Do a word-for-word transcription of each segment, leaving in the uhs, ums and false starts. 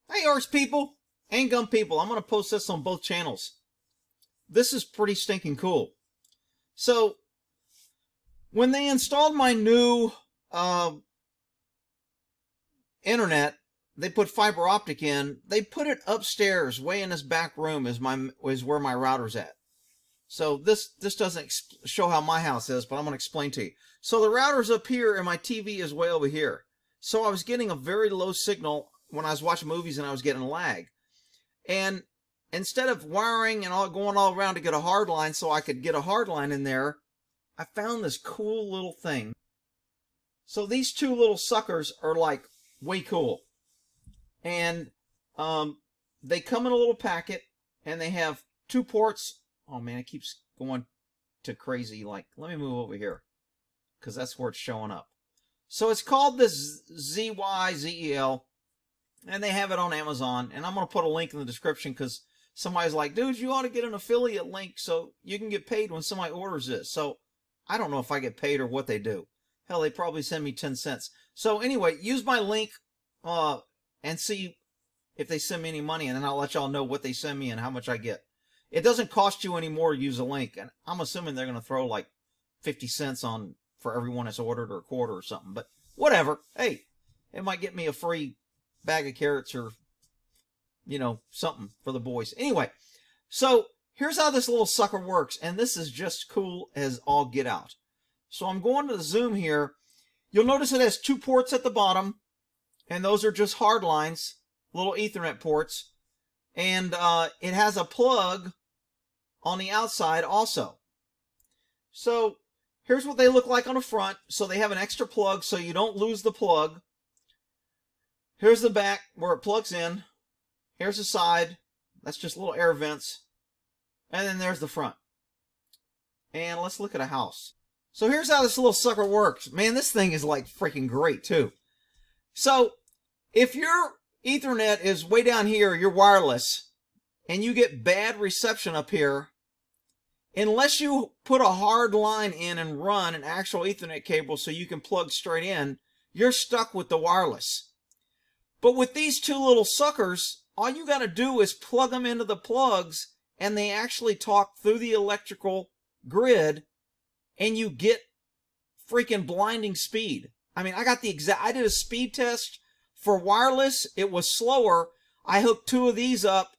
Hey, Arts people and Gum people, I'm going to post this on both channels. This is pretty stinking cool. So, when they installed my new uh, internet, they put fiber optic in. They put it upstairs, way in this back room is my is where my router's at. So this this doesn't show how my house is, but I'm going to explain to you. So the router's up here, and my T V is way over here. So I was getting a very low signal when I was watching movies, and I was getting lag. And instead of wiring and all going all around to get a hard line so I could get a hard line in there, I found this cool little thing. So these two little suckers are like way cool. And um, they come in a little packet, and they have two ports. Oh man, it keeps going to crazy. Like, let me move over here, because that's where it's showing up. So it's called this Z Y Z E L, and they have it on Amazon. And I'm going to put a link in the description, because somebody's like, dude, you ought to get an affiliate link so you can get paid when somebody orders this. So I don't know if I get paid or what they do. Hell, they probably send me ten cents. So anyway, use my link uh, and see if they send me any money, and then I'll let y'all know what they send me and how much I get. It doesn't cost you any more to use a link, and I'm assuming they're going to throw like fifty cents on for everyone that's ordered, or a quarter or something. But whatever. Hey, it might get me a free bag of carrots or, you know, something for the boys. Anyway, so here's how this little sucker works, and this is just cool as all get out. So I'm going to the zoom here. You'll notice it has two ports at the bottom, and those are just hard lines, little Ethernet ports. And uh, it has a plug on the outside also. So here's what they look like on the front. So they have an extra plug so you don't lose the plug. Here's the back where it plugs in. Here's the side. That's just little air vents. And then there's the front. And let's look at a house. So here's how this little sucker works. Man, this thing is like freaking great too. So if your Ethernet is way down here, you're wireless, and you get bad reception up here, unless you put a hard line in and run an actual Ethernet cable so you can plug straight in, you're stuck with the wireless. But with these two little suckers, all you got to do is plug them into the plugs, and they actually talk through the electrical grid, and you get freaking blinding speed. I mean, I got the exact, I did a speed test for wireless. It was slower. I hooked two of these up,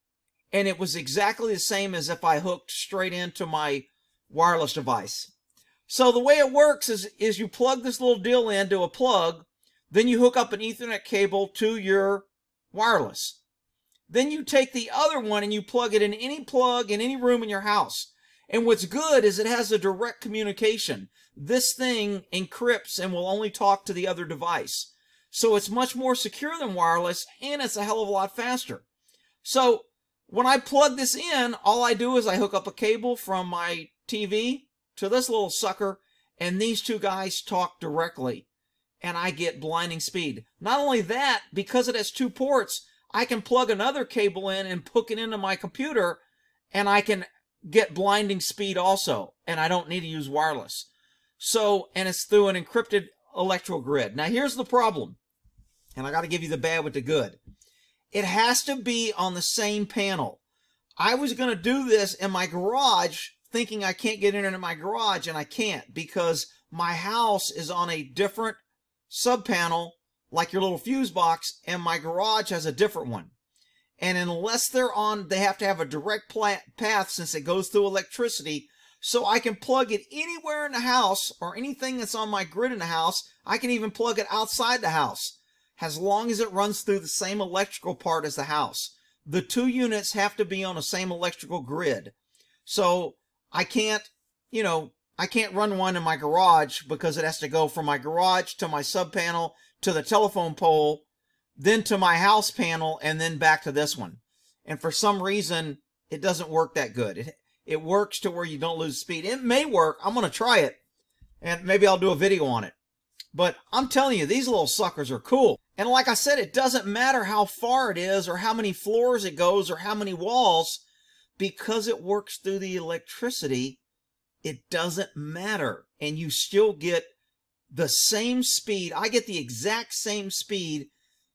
and it was exactly the same as if I hooked straight into my wireless device. So the way it works is, is you plug this little deal into a plug, then you hook up an Ethernet cable to your wireless. Then you take the other one and you plug it in any plug in any room in your house. And what's good is it has a direct communication. This thing encrypts and will only talk to the other device. So it's much more secure than wireless, and it's a hell of a lot faster. So when I plug this in, all I do is I hook up a cable from my T V to this little sucker, and these two guys talk directly, and I get blinding speed. Not only that, because it has two ports, I can plug another cable in and hook it into my computer, and I can get blinding speed also, and I don't need to use wireless. So, and it's through an encrypted electrical grid. Now here's the problem. And I got to give you the bad with the good. It has to be on the same panel. I was going to do this in my garage, thinking I can't get internet in my garage, and I can't, because my house is on a different subpanel, like your little fuse box, and my garage has a different one. And unless they're on, they have to have a direct path, since it goes through electricity. So I can plug it anywhere in the house, or anything that's on my grid in the house. I can even plug it outside the house, as long as it runs through the same electrical part as the house. The two units have to be on the same electrical grid. So I can't, you know, I can't run one in my garage, because it has to go from my garage to my sub panel to the telephone pole, then to my house panel, and then back to this one. And for some reason, it doesn't work that good. It, it works to where you don't lose speed. It may work. I'm going to try it, and maybe I'll do a video on it. But I'm telling you, these little suckers are cool. And like I said, it doesn't matter how far it is, or how many floors it goes, or how many walls, because it works through the electricity. It doesn't matter. And you still get the same speed. I get the exact same speed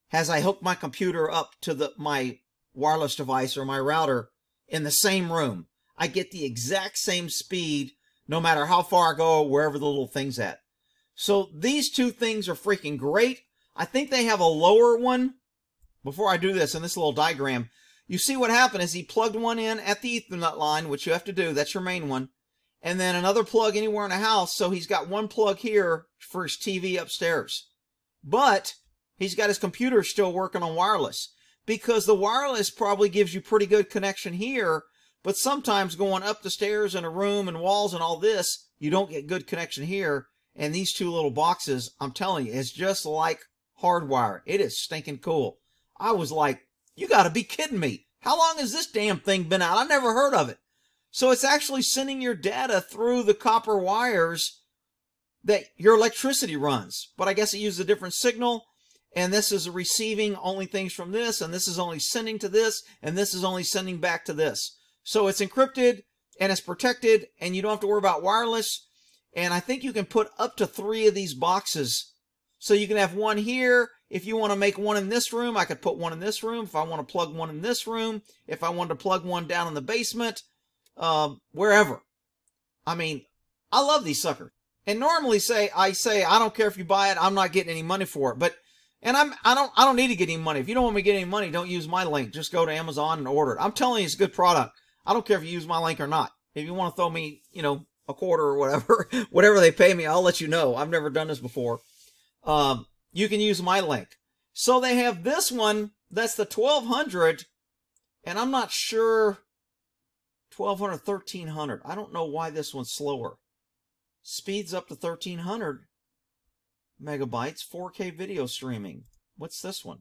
as I hook my computer up to the my wireless device or my router in the same room. I get the exact same speed no matter how far I go or wherever the little thing's at. So these two things are freaking great. I think they have a lower one. Before I do this, in this little diagram, you see what happened is he plugged one in at the Ethernet line, which you have to do. That's your main one. And then another plug anywhere in the house. So he's got one plug here for his T V upstairs. But he's got his computer still working on wireless, because the wireless probably gives you pretty good connection here, but sometimes going up the stairs in a room and walls and all this, you don't get good connection here. And these two little boxes, I'm telling you, it's just like hardwire. It is stinking cool. I was like, you got to be kidding me. How long has this damn thing been out? I never heard of it. So it's actually sending your data through the copper wires that your electricity runs. But I guess it uses a different signal. And this is receiving only things from this. And this is only sending to this. And this is only sending back to this. So it's encrypted and it's protected. And you don't have to worry about wireless. And I think you can put up to three of these boxes. So you can have one here. If you want to make one in this room, I could put one in this room. If I want to plug one in this room, if I wanted to plug one down in the basement, um, wherever. I mean, I love these suckers. And normally say, I say, I don't care if you buy it, I'm not getting any money for it. But, and I'm, I don't, I don't need to get any money. If you don't want me to get any money, don't use my link. Just go to Amazon and order it. I'm telling you, it's a good product. I don't care if you use my link or not. If you want to throw me, you know, a quarter or whatever, whatever they pay me, I'll let you know. I've never done this before. Um, you can use my link. So they have this one, that's the twelve hundred, and I'm not sure, twelve hundred, thirteen hundred. I don't know why this one's slower. Speeds up to thirteen hundred megabytes, four K video streaming. What's this one?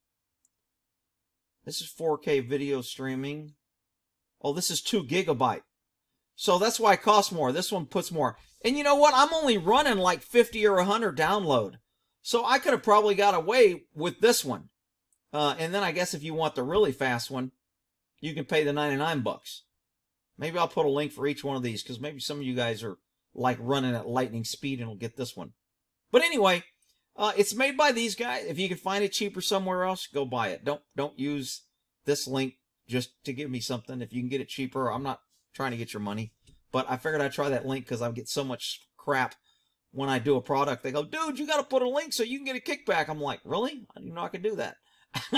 This is four K video streaming. Oh, this is two gigabyte. So that's why it costs more. This one puts more. And you know what? I'm only running like fifty or one hundred download. So I could have probably got away with this one. Uh, and then I guess if you want the really fast one, you can pay the ninety-nine bucks. Maybe I'll put a link for each one of these, because maybe some of you guys are like running at lightning speed and will get this one. But anyway, uh, it's made by these guys. If you can find it cheaper somewhere else, go buy it. Don't, don't use this link just to give me something. If you can get it cheaper, I'm not trying to get your money. But I figured I'd try that link because I get so much crap when I do a product. They go, dude, you got to put a link so you can get a kickback. I'm like, really? I didn't know I could do that.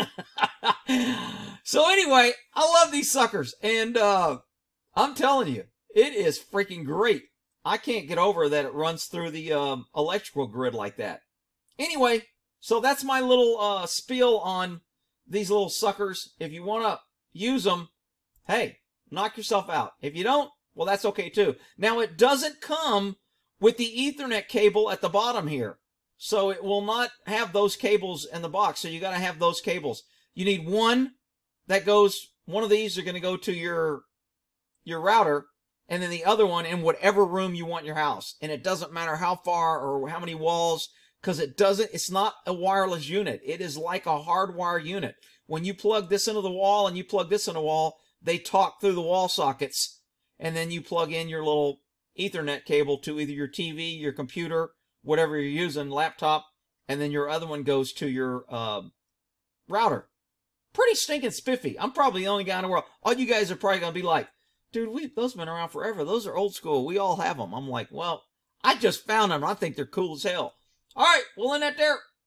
So anyway, I love these suckers. And uh, I'm telling you, it is freaking great. I can't get over that it runs through the um, electrical grid like that. Anyway, so that's my little uh, spiel on these little suckers. If you want to use them, hey, knock yourself out. If you don't, well, that's okay too. Now, it doesn't come with the Ethernet cable at the bottom here. So it will not have those cables in the box. So you got to have those cables. You need one that goes, one of these are going to go to your, your router, and then the other one in whatever room you want in your house. And it doesn't matter how far or how many walls, because it doesn't, it's not a wireless unit. It is like a hardwire unit. When you plug this into the wall and you plug this in the wall, they talk through the wall sockets, and then you plug in your little Ethernet cable to either your T V, your computer, whatever you're using, laptop, and then your other one goes to your uh, router. Pretty stinking spiffy. I'm probably the only guy in the world. All you guys are probably going to be like, dude, we those have been around forever. Those are old school. We all have them. I'm like, well, I just found them. I think they're cool as hell. All right, we'll end that there.